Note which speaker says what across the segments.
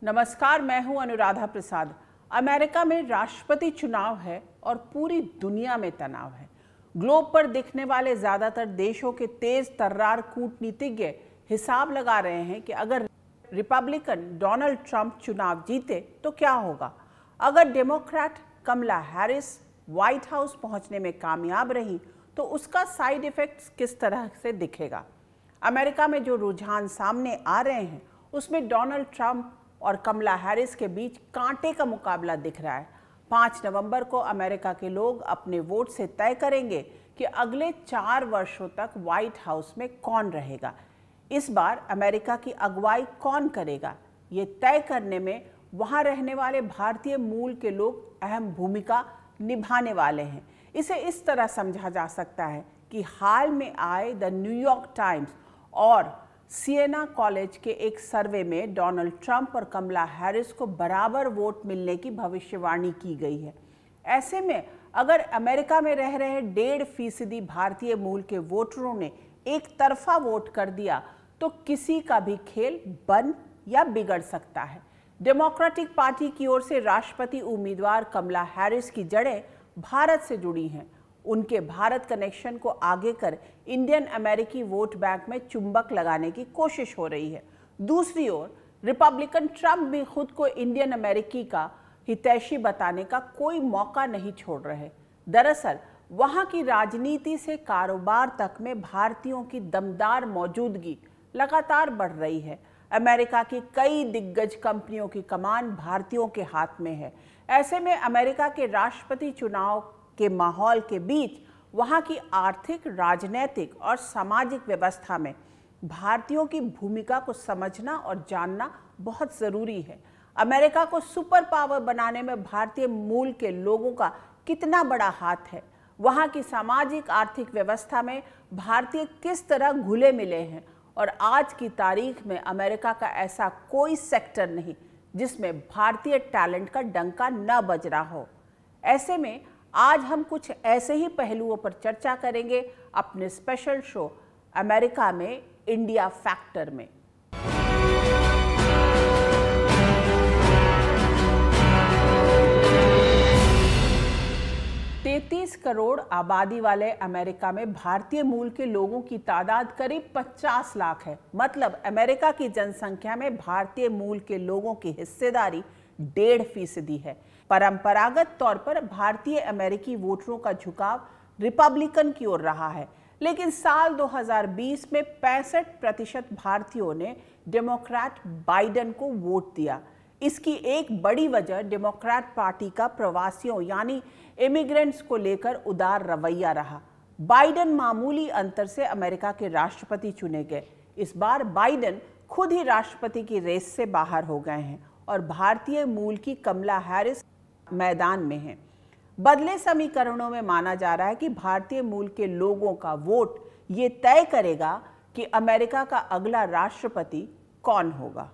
Speaker 1: नमस्कार, मैं हूं अनुराधा प्रसाद। अमेरिका में राष्ट्रपति चुनाव है और पूरी दुनिया में तनाव है। ग्लोब पर दिखने वाले ज्यादातर देशों के तेज तर्रार कूटनीतिज्ञ हिसाब लगा रहे हैं कि अगर रिपब्लिकन डोनाल्ड ट्रंप चुनाव जीते तो क्या होगा। अगर डेमोक्रेट कमला हैरिस व्हाइट हाउस पहुंचने में कामयाब रही तो उसका साइड इफेक्ट्स किस तरह से दिखेगा। अमेरिका में जो रुझान सामने आ रहे हैं उसमें डोनाल्ड ट्रंप और कमला हैरिस के बीच कांटे का मुकाबला दिख रहा है। 5 नवंबर को अमेरिका के लोग अपने वोट से तय करेंगे कि अगले 4 वर्षों तक व्हाइट हाउस में कौन रहेगा। इस बार अमेरिका की अगुवाई कौन करेगा, ये तय करने में वहां रहने वाले भारतीय मूल के लोग अहम भूमिका निभाने वाले हैं। इसे इस तरह समझा जा सकता है कि हाल में आए द न्यूयॉर्क टाइम्स और सिएना कॉलेज के एक सर्वे में डोनाल्ड ट्रंप और कमला हैरिस को बराबर वोट मिलने की भविष्यवाणी की गई है। ऐसे में अगर अमेरिका में रह रहे 1.5% भारतीय मूल के वोटरों ने एक तरफा वोट कर दिया तो किसी का भी खेल बन या बिगड़ सकता है। डेमोक्रेटिक पार्टी की ओर से राष्ट्रपति उम्मीदवार कमला हैरिस की जड़ें भारत से जुड़ी हैं। उनके भारत कनेक्शन को आगे कर इंडियन अमेरिकी वोट बैंक में चुंबक लगाने की कोशिश हो रही है। दूसरी ओर रिपब्लिकन ट्रंप भी खुद को इंडियन अमेरिकी का हितैषी बताने का कोई मौका नहीं छोड़ रहे। दरअसल वहां की राजनीति से कारोबार तक में भारतीयों की दमदार मौजूदगी लगातार बढ़ रही है। अमेरिका की कई दिग्गज कंपनियों की कमान भारतीयों के हाथ में है। ऐसे में अमेरिका के राष्ट्रपति चुनाव के माहौल के बीच वहां की आर्थिक, राजनीतिक और सामाजिक व्यवस्था में भारतीयों की भूमिका को समझना और जानना बहुत जरूरी है। अमेरिका को सुपर पावर बनाने में भारतीय मूल के लोगों का कितना बड़ा हाथ है, वहां की सामाजिक आर्थिक व्यवस्था में भारतीय किस तरह घुले मिले हैं, और आज की तारीख में अमेरिका का ऐसा कोई सेक्टर नहीं जिसमें भारतीय टैलेंट का डंका न बज रहा हो। ऐसे में आज हम कुछ ऐसे ही पहलुओं पर चर्चा करेंगे अपने स्पेशल शो अमेरिका में इंडिया फैक्टर में। तैंतीस करोड़ आबादी वाले अमेरिका में भारतीय मूल के लोगों की तादाद करीब 50 लाख है। मतलब अमेरिका की जनसंख्या में भारतीय मूल के लोगों की हिस्सेदारी 1.5% है। परंपरागत तौर पर भारतीय अमेरिकी वोटरों का झुकाव रिपब्लिकन की ओर रहा है, लेकिन साल 2020 में 65% भारतीयों ने डेमोक्रेट बाइडेन को वोट दिया। इसकी एक बड़ी वजह डेमोक्रेट पार्टी का प्रवासियों यानी इमिग्रेंट्स को लेकर उदार रवैया रहा। बाइडेन मामूली अंतर से अमेरिका के राष्ट्रपति चुने गए। इस बार बाइडेन खुद ही राष्ट्रपति की रेस से बाहर हो गए हैं और भारतीय मूल की कमला हैरिस मैदान में हैं। बदले समीकरणों में माना जा रहा है कि भारतीय मूल के लोगों का वोट ये तय करेगा कि अमेरिका का अगला राष्ट्रपति कौन होगा।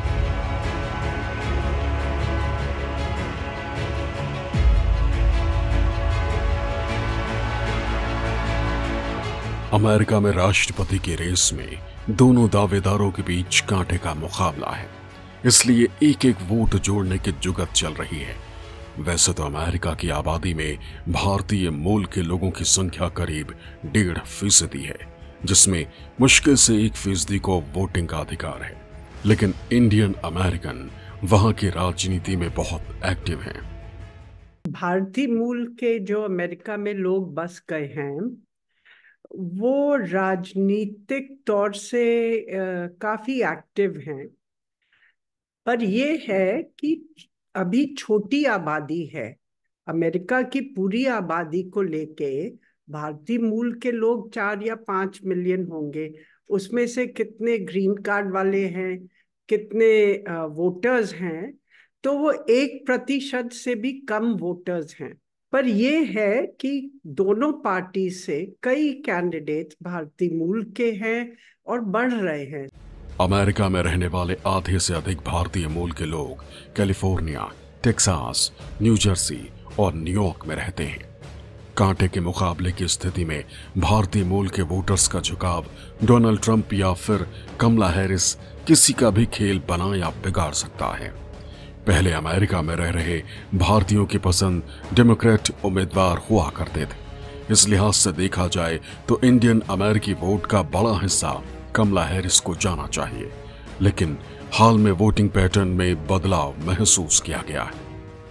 Speaker 2: अमेरिका में राष्ट्रपति की रेस में दोनों दावेदारों के बीच कांटे का मुकाबला है, इसलिए एक एक वोट जोड़ने की जुगत चल रही है। वैसे तो अमेरिका की आबादी में भारतीय मूल के लोगों की संख्या करीब 1.5% है, जिसमें मुश्किल से 1% को वोटिंग का अधिकार है, लेकिन इंडियन अमेरिकन वहां की राजनीति में बहुत एक्टिव हैं।
Speaker 3: भारतीय मूल के जो अमेरिका में लोग बस गए हैं वो राजनीतिक तौर से काफी एक्टिव हैं, पर ये है कि अभी छोटी आबादी है। अमेरिका की पूरी आबादी को लेके भारतीय मूल के लोग 4 या 5 मिलियन होंगे। उसमें से कितने ग्रीन कार्ड वाले हैं, कितने वोटर्स हैं, तो वो 1% से भी कम वोटर्स हैं। पर ये है कि दोनों पार्टी से कई कैंडिडेट भारतीय मूल के हैं और बढ़ रहे हैं।
Speaker 2: अमेरिका में रहने वाले आधे से अधिक भारतीय मूल के लोग कैलिफोर्निया, टेक्सास, न्यू जर्सी और न्यूयॉर्क में रहते हैं। कांटे के मुकाबले की स्थिति में भारतीय मूल के वोटर्स का झुकाव डोनाल्ड ट्रंप या फिर कमला हैरिस किसी का भी खेल बना या बिगाड़ सकता है। पहले अमेरिका में रह रहे भारतीयों की पसंद डेमोक्रेट उम्मीदवार हुआ करते थे। इस लिहाज से देखा जाए तो इंडियन अमेरिकी वोट का बड़ा हिस्सा कमला हैरिस को जाना चाहिए, लेकिन हाल में वोटिंग पैटर्न में बदलाव महसूस किया गया है।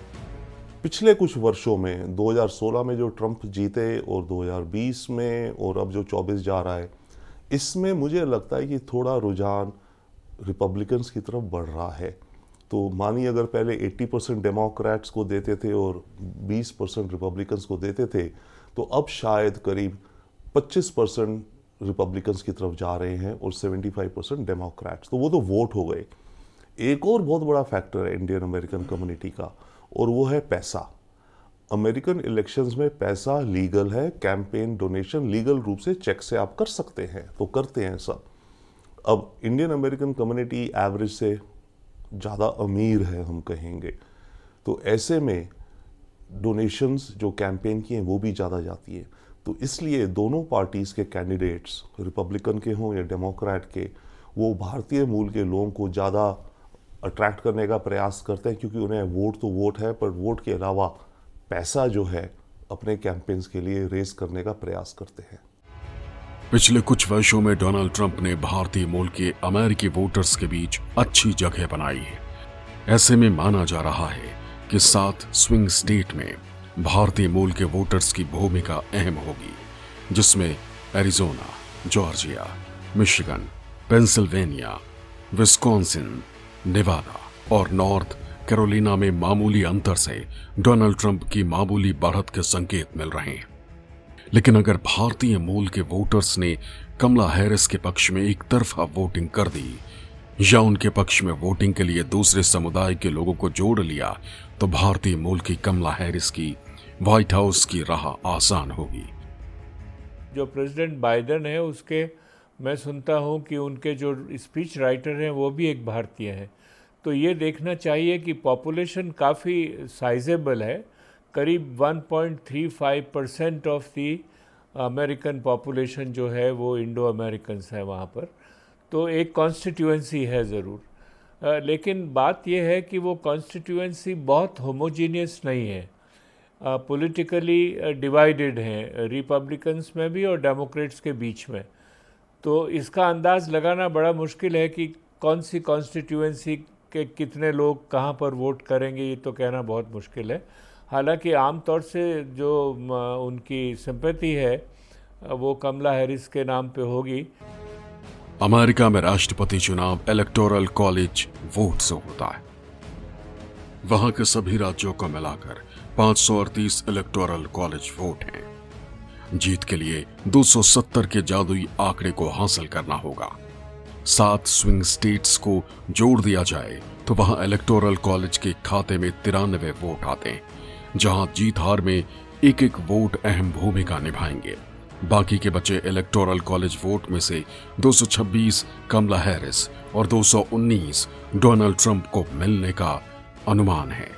Speaker 4: पिछले कुछ वर्षों में 2016 में जो ट्रंप जीते और 2020 में और अब जो 24 जा रहा है, इसमें मुझे लगता है कि थोड़ा रुझान रिपब्लिकन्स की तरफ बढ़ रहा है। तो मानिए अगर पहले 80% डेमोक्रेट्स को देते थे और 20% रिपब्लिकन्स को देते थे, तो अब शायद करीब 25% रिपब्लिकन्स की तरफ जा रहे हैं और 75% डेमोक्रेट्स। तो वो तो वोट हो गए। एक और बहुत बड़ा फैक्टर है इंडियन अमेरिकन कम्युनिटी का, और वो है पैसा। अमेरिकन इलेक्शंस में पैसा लीगल है, कैंपेन डोनेशन लीगल रूप से चेक से आप कर सकते हैं, तो करते हैं सब। अब इंडियन अमेरिकन कम्युनिटी एवरेज से ज़्यादा अमीर है हम कहेंगे, तो ऐसे में डोनेशंस जो कैंपेन की हैं वो भी ज़्यादा जाती है। तो इसलिए दोनों पार्टीज़ के कैंडिडेट्स, रिपब्लिकन के हों या डेमोक्रेट के, वो भारतीय मूल के लोगों को ज़्यादा अट्रैक्ट करने का प्रयास करते हैं, क्योंकि उन्हें वोट तो वोट है, पर वोट के अलावा पैसा जो है अपने कैंपेन्स के लिए रेस करने का प्रयास करते हैं।
Speaker 2: पिछले कुछ वर्षों में डोनाल्ड ट्रंप ने भारतीय मूल के अमेरिकी वोटर्स के बीच अच्छी जगह बनाई है। ऐसे में माना जा रहा है कि 7 स्विंग स्टेट में भारतीय मूल के वोटर्स की भूमिका अहम होगी, जिसमें Arizona, Georgia, Michigan, Pennsylvania, Wisconsin, Nevada और नॉर्थ कैरोलिना में मामूली अंतर से डोनाल्ड ट्रंप की मामूली बढ़त के संकेत मिल रहे हैं। लेकिन अगर भारतीय मूल के वोटर्स ने कमला हैरिस के पक्ष में एक तरफा वोटिंग कर दी या उनके पक्ष में वोटिंग के लिए दूसरे समुदाय के लोगों को जोड़ लिया, तो भारतीय मूल की कमला हैरिस की व्हाइट हाउस की राह आसान होगी।
Speaker 5: जो प्रेसिडेंट बाइडेन है, उसके मैं सुनता हूं कि उनके जो स्पीच राइटर हैं वो भी एक भारतीय हैं। तो ये देखना चाहिए कि पॉपुलेशन काफ़ी साइजेबल है, करीब 1.35% ऑफ दी अमेरिकन पॉपुलेशन जो है वो इंडो अमेरिकन्स है वहाँ पर। तो एक कॉन्स्टिट्यूएंसी है ज़रूर, लेकिन बात यह है कि वो कॉन्स्टिट्यूएंसी बहुत होमोजीनियस नहीं है, पॉलिटिकली डिवाइडेड हैं, रिपब्लिकन्स में भी और डेमोक्रेट्स के बीच में। तो इसका अंदाज़ लगाना बड़ा मुश्किल है कि कौन सी कॉन्स्टिट्यूएंसी के कितने लोग कहाँ पर वोट करेंगे, ये तो कहना बहुत मुश्किल है। हालांकि आमतौर से जो उनकी सिंपैथी है वो कमला हैरिस के नाम पे होगी।
Speaker 2: अमेरिका में राष्ट्रपति चुनाव इलेक्टोरल कॉलेज वोट से होता है। वहां के सभी राज्यों को मिलाकर 538 इलेक्टोरल कॉलेज वोट हैं। जीत के लिए 270 के जादुई आंकड़े को हासिल करना होगा। 7 स्विंग स्टेट्स को जोड़ दिया जाए तो वहां इलेक्टोरल कॉलेज के खाते में 93 वोट आते हैं, जहां जीत हार में एक एक वोट अहम भूमिका निभाएंगे। बाकी के बचे इलेक्टोरल कॉलेज वोट में से 226 कमला हैरिस और 219 डोनाल्ड ट्रंप को मिलने का अनुमान है।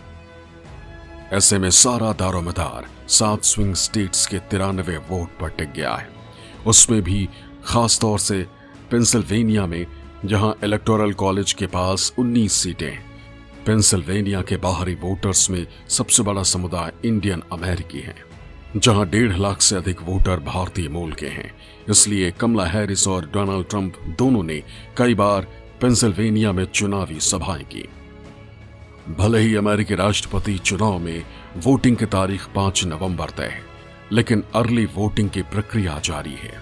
Speaker 2: ऐसे में सारा दारोमदार 7 स्विंग स्टेट्स के 93 वोट पर टिक गया है। उसमें भी खास तौर से पेंसिल्वेनिया में, जहां इलेक्टोरल कॉलेज के पास 19 सीटें हैं। पेंसिल्वेनिया के बाहरी वोटर्स में सबसे बड़ा समुदाय इंडियन अमेरिकी है, जहां 1.5 लाख से अधिक वोटर भारतीय मूल के हैं। इसलिए कमला हैरिस और डोनाल्ड ट्रंप दोनों ने कई बार पेंसिल्वेनिया में चुनावी सभाएं की। भले ही अमेरिकी राष्ट्रपति चुनाव में वोटिंग की तारीख 5 नवंबर तय है, लेकिन अर्ली वोटिंग की प्रक्रिया जारी है।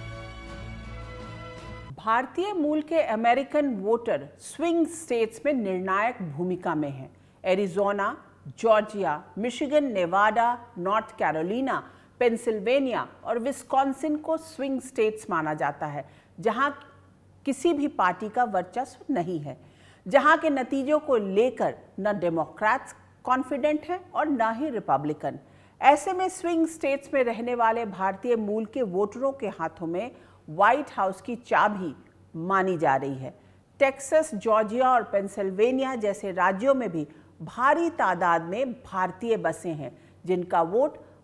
Speaker 1: भारतीय मूल के अमेरिकन वोटर स्विंग स्टेट्स में निर्णायक भूमिका में हैं। Arizona, Georgia, Michigan, Nevada, North Carolina, Pennsylvania और विस्कॉन्सिन को स्विंग स्टेट्स माना जाता है, जहां किसी भी पार्टी का वर्चस्व नहीं है, जहां के नतीजों को लेकर न डेमोक्रेट्स कॉन्फिडेंट हैं और न ही रिपब्लिकन। ऐसे में स्विंग स्टेट्स में रहने वाले भारतीय मूल के वोटरों के हाथों में व्हाइट हाउस की चाबी मानी जा रही है। टेक्सास, जॉर्जिया और पेंसिल्वेनिया जैसे राज्यों में भी भारी तादाद में भारतीय बसे हैं, जिनका वोट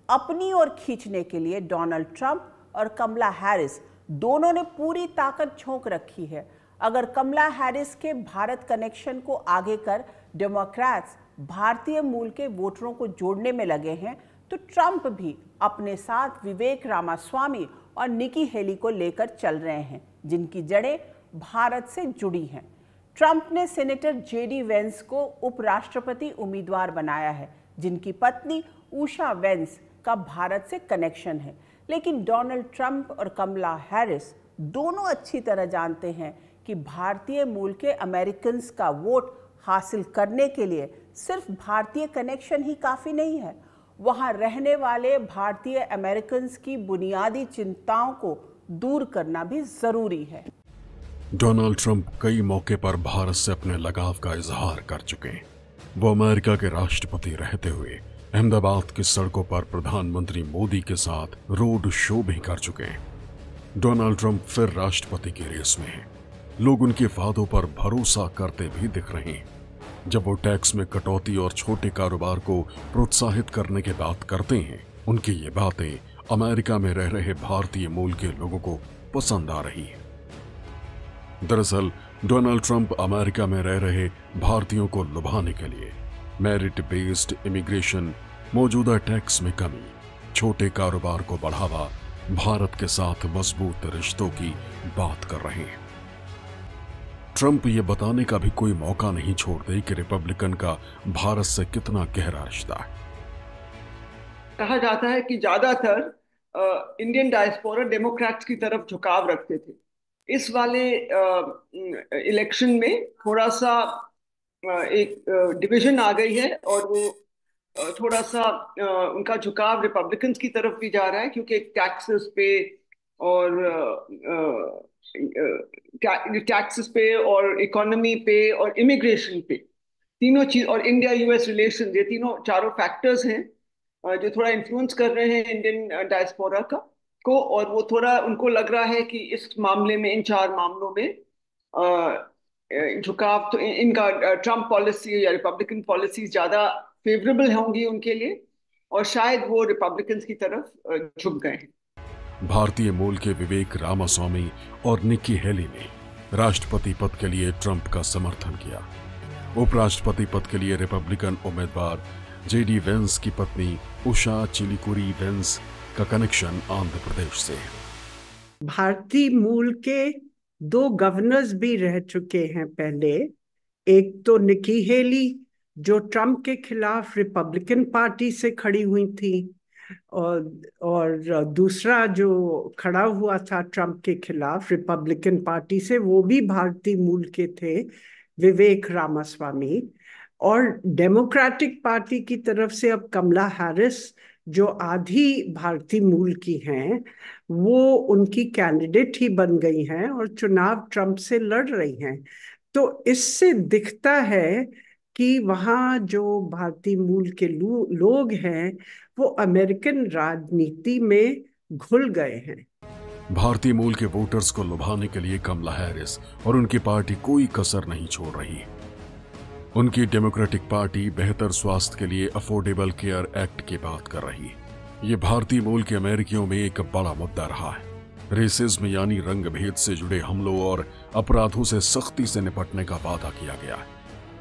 Speaker 1: अपनी ओर खींचने के लिए डोनाल्ड ट्रंप और कमला हैरिस दोनों ने पूरी ताकत झोंक रखी है। अगर कमला हैरिस के भारत कनेक्शन को आगे कर डेमोक्रेट्स भारतीय मूल के वोटरों को जोड़ने में लगे हैं, तो ट्रंप भी अपने साथ विवेक रामास्वामी और निकी हेली को लेकर चल रहे हैं, जिनकी जड़ें भारत से जुड़ी हैं। ट्रंप ने सेनेटर जेडी वेंस को उपराष्ट्रपति उम्मीदवार बनाया है, जिनकी पत्नी उषा वेंस का भारत से कनेक्शन है। लेकिन डोनाल्ड ट्रंप और कमला हैरिस दोनों अच्छी तरह जानते हैं कि भारतीय मूल के अमेरिकन्स का वोट हासिल करने के लिए सिर्फ भारतीय कनेक्शन ही काफ़ी नहीं है, वहाँ रहने वाले भारतीय अमेरिकन्स की बुनियादी चिंताओं को दूर करना भी ज़रूरी है।
Speaker 2: डोनाल्ड ट्रंप कई मौके पर भारत से अपने लगाव का इजहार कर चुके हैं। वो अमेरिका के राष्ट्रपति रहते हुए अहमदाबाद की सड़कों पर प्रधानमंत्री मोदी के साथ रोड शो भी कर चुके हैं। डोनाल्ड ट्रंप फिर राष्ट्रपति की रेस में हैं। लोग उनके वादों पर भरोसा करते भी दिख रहे हैं। जब वो टैक्स में कटौती और छोटे कारोबार को प्रोत्साहित करने की बात करते हैं, उनकी ये बातें अमेरिका में रह रहे भारतीय मूल के लोगों को पसंद आ रही हैं। दरअसल डोनाल्ड ट्रंप अमेरिका में रह रहे भारतीयों को लुभाने के लिए मेरिट बेस्ड इमिग्रेशन, मौजूदा टैक्स में कमी, छोटे कारोबार को बढ़ावा, भारत के साथ मजबूत रिश्तों की बात कर रहे हैं। ट्रंप ये बताने का भी कोई मौका नहीं छोड़ते कि रिपब्लिकन का भारत से कितना गहरा रिश्ता है।
Speaker 6: कहा जाता है कि ज्यादातर इंडियन डायस्पोरा डेमोक्रेट्स की तरफ झुकाव रखते थे। इस वाले इलेक्शन में थोड़ा सा एक डिवीजन आ गई है और वो थोड़ा सा उनका झुकाव रिपब्लिकन्स की तरफ भी जा रहा है, क्योंकि टैक्सेस पे और इकोनॉमी पे और इमिग्रेशन पे, तीनों चीज, और इंडिया यूएस रिलेशन, ये तीनों चारों फैक्टर्स हैं जो थोड़ा इन्फ्लुएंस कर रहे हैं इंडियन डायस्पोरा को। और वो थोड़ा उनको लग रहा है कि इस मामले में, इन चार मामलों में झुकाव तो इनका ट्रम्प पॉलिसी या रिपब्लिकन पॉलिसी ज्यादा फेवरेबल होंगी उनके लिए, और शायद वो रिपब्लिकन्स की तरफ झुक गए हैं।
Speaker 2: भारतीय मूल के विवेक रामास्वामी और निकी हेली ने राष्ट्रपति पद के लिए ट्रंप का समर्थन किया। उपराष्ट्रपति पद के लिए रिपब्लिकन उम्मीदवार जेडी वेंस की पत्नी उषा चिलिकुरी वेंस का कनेक्शन आंध्र प्रदेश से है।
Speaker 3: भारतीय मूल के 2 गवर्नर्स भी रह चुके हैं पहले। एक तो निकी हेली, जो ट्रंप के खिलाफ रिपब्लिकन पार्टी से खड़ी हुई थी, और दूसरा जो खड़ा हुआ था ट्रंप के खिलाफ रिपब्लिकन पार्टी से, वो भी भारतीय मूल के थे, विवेक रामास्वामी। और डेमोक्रेटिक पार्टी की तरफ से अब कमला हैरिस, जो आधी भारतीय मूल की हैं, वो उनकी कैंडिडेट ही बन गई हैं और चुनाव ट्रंप से लड़ रही हैं। तो इससे दिखता है कि वहाँ जो भारतीय मूल के लोग हैं वो अमेरिकन राजनीति में घुल गए हैं।
Speaker 2: भारतीय मूल के वोटर्स को लुभाने के लिए कमला हैरिस और उनकी पार्टी कोई कसर नहीं छोड़ रही। उनकी डेमोक्रेटिक पार्टी बेहतर स्वास्थ्य के लिए अफोर्डेबल केयर एक्ट की बात कर रही है। ये भारतीय मूल के अमेरिकियों में एक बड़ा मुद्दा रहा है। रेसिज्म यानी रंग भेद से जुड़े हमलों और अपराधों से सख्ती से निपटने का वादा किया गया है।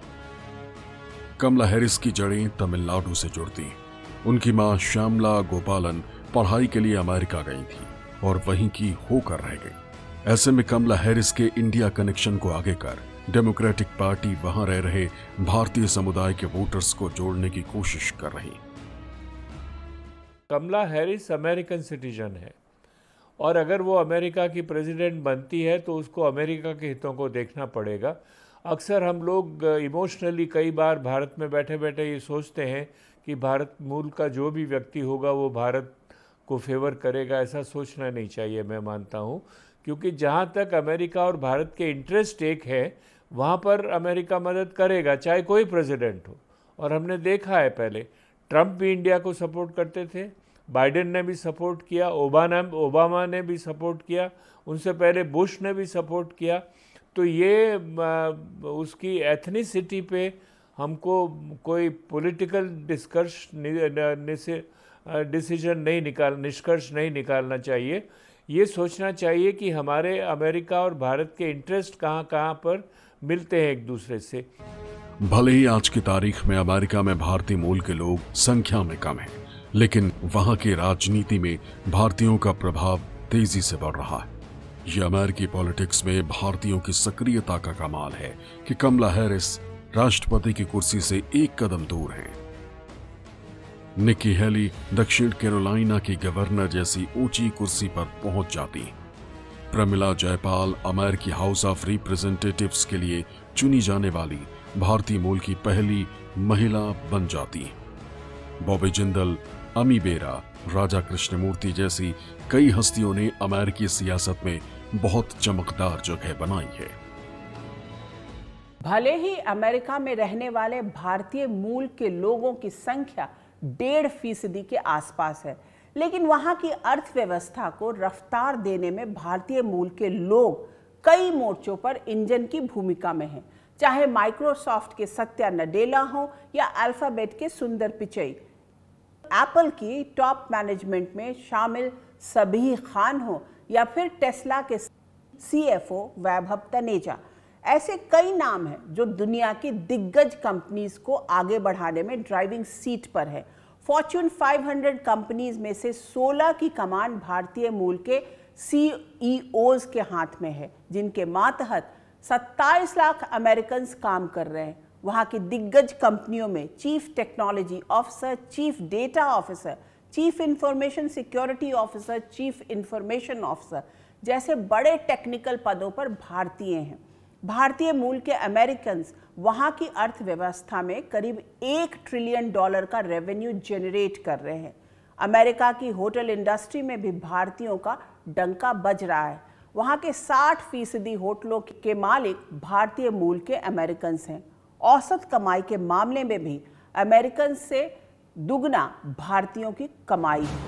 Speaker 2: कमला हैरिस की जड़ें तमिलनाडु से जुड़ती हैं। उनकी मां श्यामला गोपालन पढ़ाई के लिए अमेरिका गई थी और वहीं की होकर रह गई। ऐसे में कमला हैरिस के इंडिया कनेक्शन को आगे कर डेमोक्रेटिक पार्टी वहां रह रहे भारतीय समुदाय के वोटर्स को जोड़ने की कोशिश कर रही।
Speaker 5: कमला हैरिस अमेरिकन सिटीजन है और अगर वो अमेरिका की प्रेसिडेंट बनती है तो उसको अमेरिका के हितों को देखना पड़ेगा। अक्सर हम लोग इमोशनली कई बार भारत में बैठे बैठे ये सोचते हैं कि भारत मूल का जो भी व्यक्ति होगा वो भारत को फेवर करेगा। ऐसा सोचना नहीं चाहिए, मैं मानता हूँ, क्योंकि जहाँ तक अमेरिका और भारत के इंटरेस्ट एक है वहाँ पर अमेरिका मदद करेगा, चाहे कोई प्रेसिडेंट हो। और हमने देखा है, पहले ट्रंप भी इंडिया को सपोर्ट करते थे, बाइडेन ने भी सपोर्ट किया, ओबामा ने भी सपोर्ट किया, उनसे पहले बुश ने भी सपोर्ट किया। तो ये उसकी एथनिसिटी पे हमको कोई पॉलिटिकल डिस्कस निष्कर्ष नहीं निकालना चाहिए। ये सोचना चाहिए कि हमारे अमेरिका और भारत के इंटरेस्ट कहाँ कहाँ पर मिलते हैं एक दूसरे से।
Speaker 2: भले ही आज की तारीख में अमेरिका में भारतीय मूल के लोग संख्या में कम हैं, लेकिन वहां की राजनीति में भारतीयों का प्रभाव तेजी से बढ़ रहा है। यह अमेरिकी पॉलिटिक्स में भारतीयों की सक्रियता का कमाल है कि कमला हैरिस राष्ट्रपति की कुर्सी से एक कदम दूर हैं। निक्की हेली दक्षिण कैरोलिना की गवर्नर जैसी ऊंची कुर्सी पर पहुंच जाती। प्रमिला जयपाल अमेरिकी हाउस ऑफ रिप्रेजेंटेटिव्स के लिए चुनी जाने वाली भारतीय मूल की पहली महिला बन जाती। बॉबी जिंदल, अमी बेरा, राजा कृष्णमूर्ति जैसी कई हस्तियों ने अमेरिकी सियासत में बहुत चमकदार जगह बनाई है।
Speaker 1: भले ही अमेरिका में रहने वाले भारतीय मूल के लोगों की संख्या 1.5% के आसपास है, लेकिन वहां की अर्थव्यवस्था को रफ्तार देने में भारतीय मूल के लोग कई मोर्चों पर इंजन की भूमिका में हैं। चाहे माइक्रोसॉफ्ट के सत्या नडेला हो या अल्फाबेट के सुंदर पिचई, एप्पल की टॉप मैनेजमेंट में शामिल सबीह खान हो या फिर टेस्ला के CFO वैभव तनेजा, ऐसे कई नाम हैं जो दुनिया की दिग्गज कंपनीज को आगे बढ़ाने में ड्राइविंग सीट पर है। फॉर्च्यून 500 कंपनीज में से 16 की कमान भारतीय मूल के CEOs के हाथ में है, जिनके मातहत 27 लाख अमेरिकन काम कर रहे हैं। वहां की दिग्गज कंपनियों में chief technology officer, chief data officer, chief information security officer, chief information officer जैसे बड़े टेक्निकल पदों पर भारतीय हैं। भारतीय मूल के अमेरिकन वहां की अर्थव्यवस्था में करीब $1 ट्रिलियन का रेवेन्यू जनरेट कर रहे हैं। अमेरिका की होटल इंडस्ट्री में भी भारतीयों का डंका बज रहा है। वहां के 60% होटलों के मालिक भारतीय मूल के अमेरिकन हैं। औसत कमाई के मामले में भी अमेरिकन से दुगना भारतीयों की कमाई है।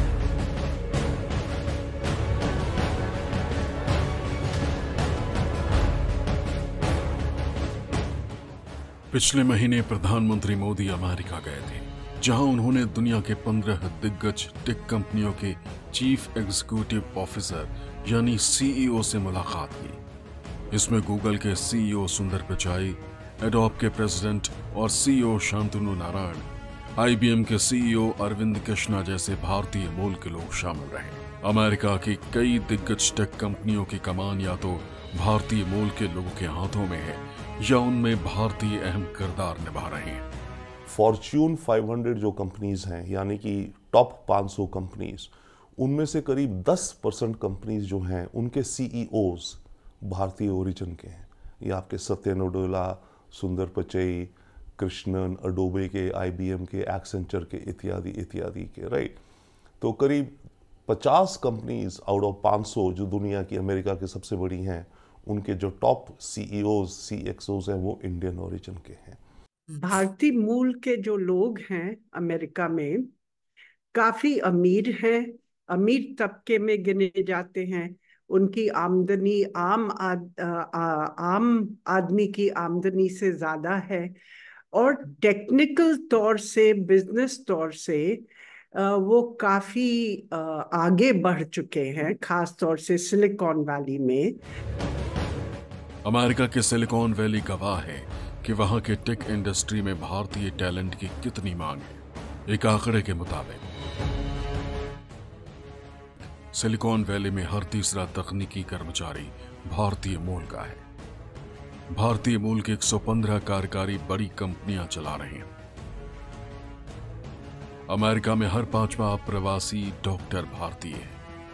Speaker 2: पिछले महीने प्रधानमंत्री मोदी अमेरिका गए थे, जहां उन्होंने दुनिया के 15 दिग्गज टेक कंपनियों के चीफ एग्जीक्यूटिव ऑफिसर यानी CEO से मुलाकात की। इसमें गूगल के CEO सुंदर पिचाई, एडोब के प्रेसिडेंट और CEO शांतनु नारायण, IBM के CEO अरविंद कृष्णा जैसे भारतीय मूल के लोग शामिल रहे। अमेरिका की कई दिग्गज टेक कंपनियों की कमान या तो भारतीय मूल के लोगों के हाथों में है या उनमें भारतीय अहम किरदार निभा रहे हैं।
Speaker 4: फॉर्च्यून 500 जो कंपनीज हैं, यानी कि टॉप 500 कंपनीज, उनमें से करीब 10% कंपनीज जो हैं उनके CEOs भारतीय ओरिजिन के हैं। ये आपके सत्या नडेला, सुंदर पिचई, कृष्णन, अडोबे के, IBM के, एक्सेंचर के, इत्यादि इत्यादि के, राइट। तो करीब 50 कंपनीज आउट ऑफ 500 जो दुनिया की अमेरिका की सबसे बड़ी हैं, उनके जो टॉप CEOs, CXOs हैं वो इंडियन ओरिजिन के हैं।
Speaker 3: भारतीय मूल के जो लोग हैं अमेरिका में काफी अमीर हैं, अमीर तबके में गिने जाते हैं। उनकी आमदनी आम आदमी की आमदनी से ज्यादा है और टेक्निकल तौर से, बिजनेस तौर से वो काफी आगे बढ़ चुके हैं, खास तौर से सिलिकॉन वैली में।
Speaker 2: अमेरिका के सिलिकॉन वैली गवाह है कि वहां के टेक इंडस्ट्री में भारतीय टैलेंट की कितनी मांग है। एक आंकड़े के मुताबिक सिलिकॉन वैली में हर तीसरा तकनीकी कर्मचारी भारतीय मूल का है। भारतीय मूल के 115 कार्यकारी बड़ी कंपनियां चला रही हैं। अमेरिका में हर 5वां प्रवासी डॉक्टर भारतीय है।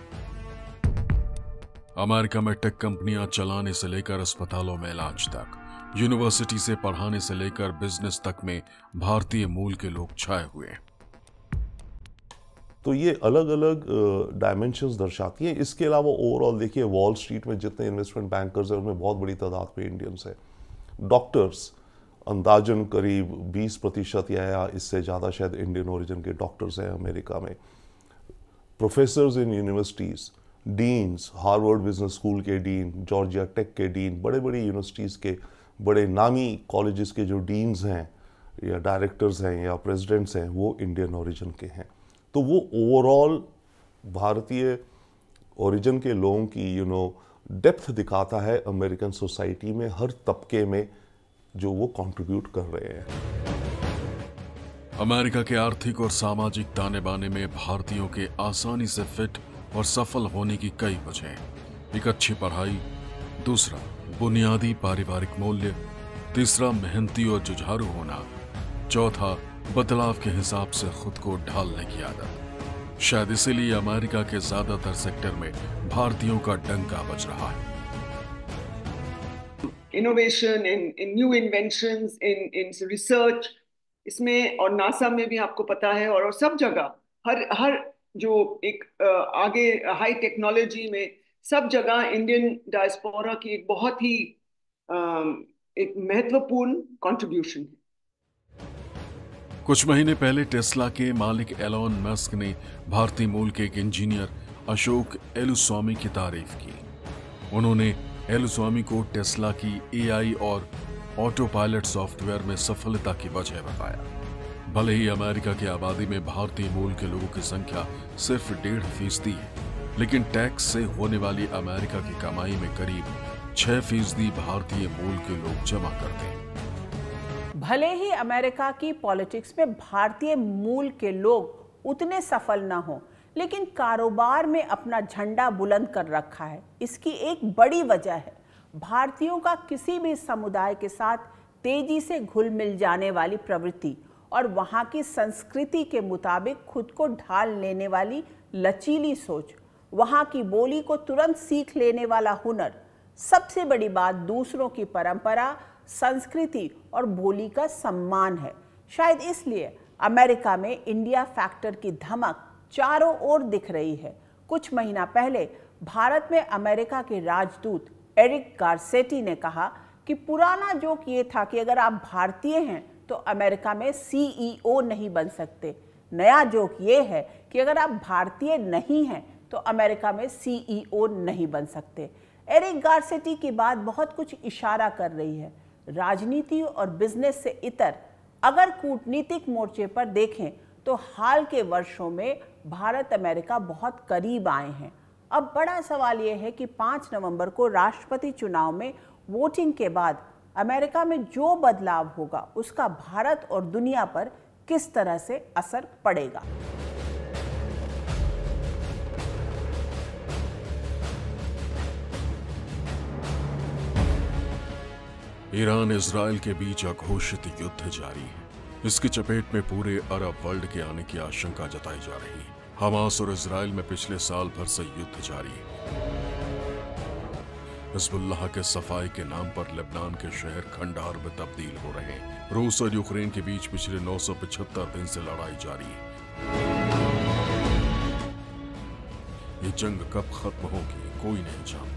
Speaker 2: अमेरिका में टेक कंपनियां चलाने से लेकर अस्पतालों में इलाज तक, यूनिवर्सिटी से पढ़ाने से लेकर बिजनेस तक में भारतीय मूल के लोग छाए हुए हैं।
Speaker 4: तो ये अलग अलग डायमेंशंस दर्शाती हैं। इसके अलावा ओवरऑल देखिए, वॉल स्ट्रीट में जितने इन्वेस्टमेंट बैंकर्स हैं उनमें बहुत बड़ी तादाद में इंडियंस है। डॉक्टर्स अंदाजन करीब 20% या इससे ज़्यादा शायद इंडियन ओरिजिन के डॉक्टर्स हैं अमेरिका में। Professors in universities, deans, Harvard Business School के डीन, जॉर्जिया टेक के डीन, बड़े बड़े यूनिवर्सिटीज़ के बड़े नामी कॉलेजेस के जो डीन्स हैं या डायरेक्टर्स हैं या प्रेसिडेंट्स हैं, वो इंडियन ओरिजिन के हैं। तो वो ओवरऑल भारतीय ओरिजिन के लोगों की डेप्थ दिखाता है अमेरिकन सोसाइटी में, हर तबके में जो वो कंट्रीब्यूट कर रहे हैं।
Speaker 2: अमेरिका के आर्थिक और सामाजिक ताने बाने में भारतीयों के आसानी से फिट और सफल होने की कई वजह हैं। एक अच्छी पढ़ाई, दूसरा बुनियादी पारिवारिक मूल्य, तीसरा मेहनती और जुझारू होना, चौथा बदलाव के हिसाब से खुद को ढालने की आदत। शायद इसीलिए अमेरिका के ज्यादातर सेक्टर में भारतीयों का डंका बज रहा है।
Speaker 6: Innovation, in new inventions, in research, इसमें और नासा में भी आपको पता है, और सब जगह हर जो एक आगे हाई टेक्नोलॉजी में सब जगह इंडियन डायस्पोरा की एक बहुत ही एक महत्वपूर्ण कंट्रीब्यूशन है।
Speaker 2: कुछ महीने पहले टेस्ला के मालिक एलोन मस्क ने भारतीय मूल के एक इंजीनियर अशोक एलुस्वामी की तारीफ की। उन्होंने एलुस्वामी को टेस्ला की एआई और ऑटो पायलट सॉफ्टवेयर में सफलता की वजह बताया। भले ही अमेरिका की आबादी में भारतीय मूल के लोगों की संख्या सिर्फ 1.5% है, लेकिन टैक्स से होने वाली अमेरिका की कमाई में करीब 6% भारतीय मूल के लोग जमा करते हैं।
Speaker 1: भले ही अमेरिका की पॉलिटिक्स में भारतीय मूल के लोग उतने सफल ना हो, लेकिन कारोबार में अपना झंडा बुलंद कर रखा है। इसकी एक बड़ी वजह है भारतीयों का किसी भी समुदाय के साथ तेजी से घुल मिल जाने वाली प्रवृत्ति और वहाँ की संस्कृति के मुताबिक खुद को ढाल लेने वाली लचीली सोच, वहाँ की बोली को तुरंत सीख लेने वाला हुनर। सबसे बड़ी बात दूसरों की परंपरा, संस्कृति और बोली का सम्मान है। शायद इसलिए अमेरिका में इंडिया फैक्टर की धमक चारों ओर दिख रही है। कुछ महीना पहले भारत में अमेरिका के राजदूत एरिक गारसेटी ने कहा कि पुराना जोक ये था कि अगर आप भारतीय हैं तो अमेरिका में सीईओ नहीं बन सकते। नया जोक ये है कि अगर आप भारतीय नहीं हैं तो अमेरिका में सीईओ नहीं बन सकते। एरिक गारसेटी की बात बहुत कुछ इशारा कर रही है। राजनीति और बिजनेस से इतर अगर कूटनीतिक मोर्चे पर देखें तो हाल के वर्षों में भारत अमेरिका बहुत करीब आए हैं। अब बड़ा सवाल यह है कि 5 नवंबर को राष्ट्रपति चुनाव में वोटिंग के बाद अमेरिका में जो बदलाव होगा उसका भारत और दुनिया पर किस तरह से असर पड़ेगा।
Speaker 2: ईरान इजराइल के बीच अघोषित युद्ध जारी है। इसकी चपेट में पूरे अरब वर्ल्ड के आने की आशंका जताई जा रही है। हमास और इजराइल में पिछले साल भर से युद्ध जारी है। हिजबुल्लाह के सफाई के नाम पर लेबनान के शहर खंडार में तब्दील हो रहे हैं। रूस और यूक्रेन के बीच पिछले 975 दिन से लड़ाई जारी है। ये जंग कब खत्म होगी कोई नहीं जानता,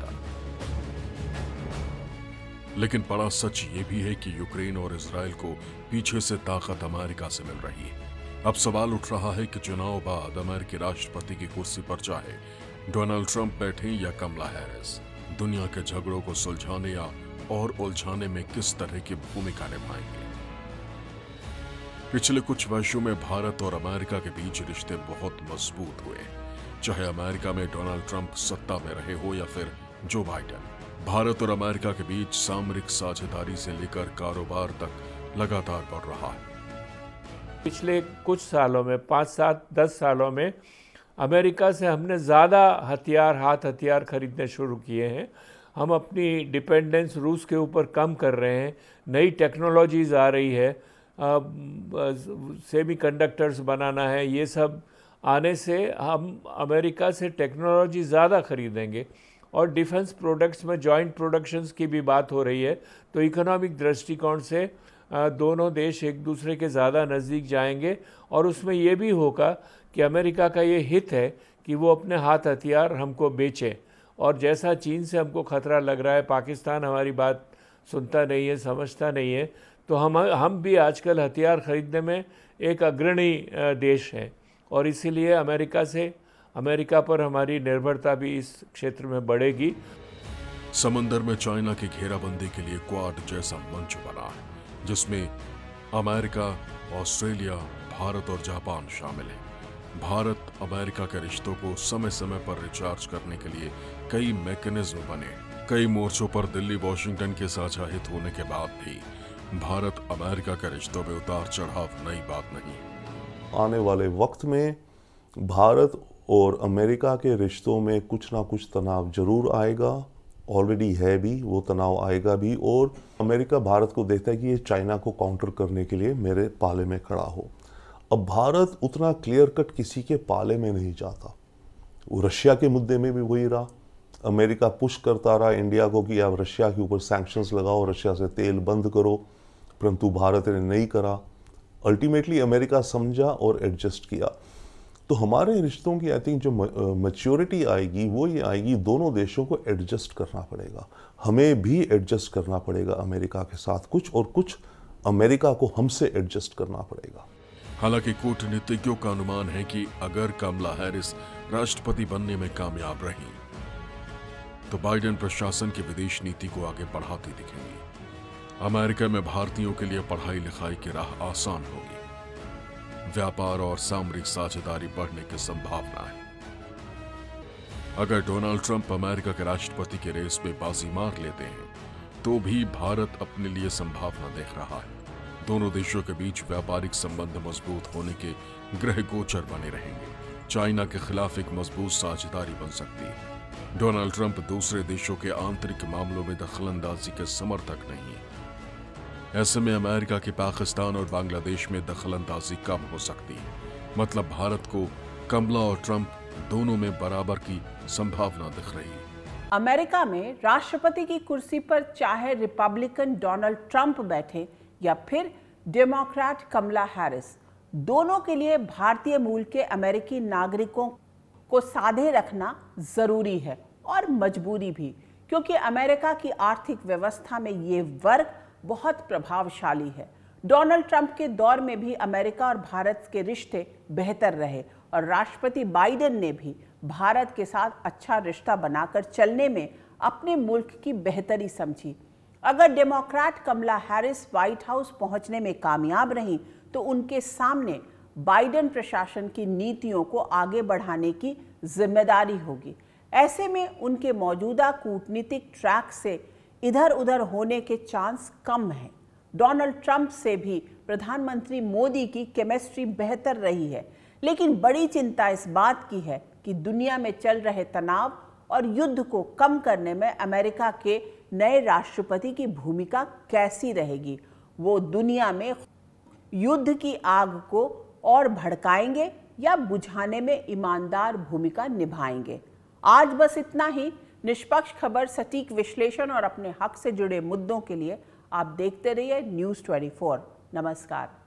Speaker 2: लेकिन बड़ा सच ये भी है कि यूक्रेन और इजराइल को पीछे से ताकत अमेरिका से मिल रही है। अब सवाल उठ रहा है कि चुनाव बाद अमेरिकी राष्ट्रपति की कुर्सी पर चाहे डोनाल्ड ट्रंप बैठे या कमला हैरिस, दुनिया के झगड़ों को सुलझाने या और उलझाने में किस तरह की भूमिका निभाएंगे। पिछले कुछ वर्षों में भारत और अमेरिका के बीच रिश्ते बहुत मजबूत हुए, चाहे अमेरिका में डोनाल्ड ट्रंप सत्ता में रहे हो या फिर जो बाइडेन। भारत और अमेरिका के बीच सामरिक साझेदारी से लेकर कारोबार तक लगातार बढ़ रहा है।
Speaker 5: पिछले कुछ सालों में 5, 7, 10 सालों में अमेरिका से हमने ज़्यादा हाथ हथियार खरीदने शुरू किए हैं। हम अपनी डिपेंडेंस रूस के ऊपर कम कर रहे हैं। नई टेक्नोलॉजीज़ आ रही है, सेमीकंडक्टर्स बनाना है, ये सब आने से हम अमेरिका से टेक्नोलॉजी ज़्यादा खरीदेंगे। और डिफेंस प्रोडक्ट्स में जॉइंट प्रोडक्शंस की भी बात हो रही है। तो इकोनॉमिक दृष्टिकोण से दोनों देश एक दूसरे के ज़्यादा नज़दीक जाएंगे और उसमें ये भी होगा कि अमेरिका का ये हित है कि वो अपने हाथ हथियार हमको बेचें। और जैसा चीन से हमको ख़तरा लग रहा है, पाकिस्तान हमारी बात सुनता नहीं है, समझता नहीं है, तो हम भी आजकल हथियार खरीदने में एक अग्रणी देश हैं। और इसीलिए अमेरिका पर हमारी निर्भरता भी इस क्षेत्र में बढ़ेगी।
Speaker 2: समंदर में चाइना की घेराबंदी के लिए क्वाड जैसा मंच बना है, जिसमें अमेरिका, ऑस्ट्रेलिया, भारत और जापान शामिल हैं। भारत अमेरिका के रिश्तों को समय समय पर रिचार्ज करने के लिए कई मैकेनिज्म बने। कई मोर्चों पर दिल्ली वॉशिंगटन के साझा हित होने के बाद भी भारत अमेरिका के रिश्तों में उतार चढ़ाव नई बात नहीं।
Speaker 4: आने वाले वक्त में भारत और अमेरिका के रिश्तों में कुछ ना कुछ तनाव जरूर आएगा, ऑलरेडी है भी, वो तनाव आएगा भी। और अमेरिका भारत को देखता है कि ये चाइना को काउंटर करने के लिए मेरे पाले में खड़ा हो। अब भारत उतना क्लियर कट किसी के पाले में नहीं जाता। वो रशिया के मुद्दे में भी वही रहा, अमेरिका पुश करता रहा इंडिया को कि आप रशिया के ऊपर सैंक्शंस लगाओ, रशिया से तेल बंद करो, परंतु भारत ने नहीं करा। अल्टीमेटली अमेरिका समझा और एडजस्ट किया। तो हमारे रिश्तों की आई थिंक जो मैच्योरिटी आएगी वो ये आएगी, दोनों देशों को एडजस्ट करना पड़ेगा। हमें भी एडजस्ट करना पड़ेगा अमेरिका के साथ कुछ, और कुछ अमेरिका को हमसे एडजस्ट करना पड़ेगा।
Speaker 2: हालांकि कूटनीतिज्ञों का अनुमान है कि अगर कमला हैरिस राष्ट्रपति बनने में कामयाब रही तो बाइडेन प्रशासन की विदेश नीति को आगे बढ़ाती दिखेंगी। अमेरिका में भारतीयों के लिए पढ़ाई लिखाई की राह आसान होगी। व्यापार और सामरिक साझेदारी बढ़ने की संभावना है। अगर डोनाल्ड ट्रंप अमेरिका के राष्ट्रपति के रेस में बाजी मार लेते हैं तो भी भारत अपने लिए संभावना देख रहा है। दोनों देशों के बीच व्यापारिक संबंध मजबूत होने के ग्रह गोचर बने रहेंगे। चाइना के खिलाफ एक मजबूत साझेदारी बन सकती है। डोनाल्ड ट्रंप दूसरे देशों के आंतरिक मामलों में दखलंदाजी के समर्थक नहीं है। ऐसे में अमेरिका की पाकिस्तान और बांग्लादेश में दखलंदाजी कम हो सकती है। मतलब भारत को कमला और ट्रंप दोनों में बराबर की संभावना दिख रही है।
Speaker 1: अमेरिका में राष्ट्रपति की कुर्सी पर चाहे रिपब्लिकन डोनाल्ड ट्रंप बैठे या फिर डेमोक्रेट कमला हैरिस, दोनों के लिए भारतीय मूल के अमेरिकी नागरिकों को साधे रखना जरूरी है और मजबूरी भी, क्योंकि अमेरिका की आर्थिक व्यवस्था में ये वर्ग बहुत प्रभावशाली है। डोनाल्ड ट्रंप के दौर में भी अमेरिका और भारत के रिश्ते बेहतर रहे और राष्ट्रपति बाइडेन ने भी भारत के साथ अच्छा रिश्ता बनाकर चलने में अपने मुल्क की बेहतरी समझी। अगर डेमोक्रेट कमला हैरिस व्हाइट हाउस पहुंचने में कामयाब रहीं तो उनके सामने बाइडेन प्रशासन की नीतियों को आगे बढ़ाने की जिम्मेदारी होगी। ऐसे में उनके मौजूदा कूटनीतिक ट्रैक से इधर उधर होने के चांस कम हैं। डोनाल्ड ट्रंप से भी प्रधानमंत्री मोदी की केमिस्ट्री बेहतर रही है, लेकिन बड़ी चिंता इस बात की है कि दुनिया में चल रहे तनाव और युद्ध को कम करने में अमेरिका के नए राष्ट्रपति की भूमिका कैसी रहेगी। वो दुनिया में युद्ध की आग को और भड़काएंगे या बुझाने में ईमानदार भूमिका निभाएंगे। आज बस इतना ही। निष्पक्ष खबर, सटीक विश्लेषण और अपने हक से जुड़े मुद्दों के लिए आप देखते रहिए न्यूज़ 24। नमस्कार।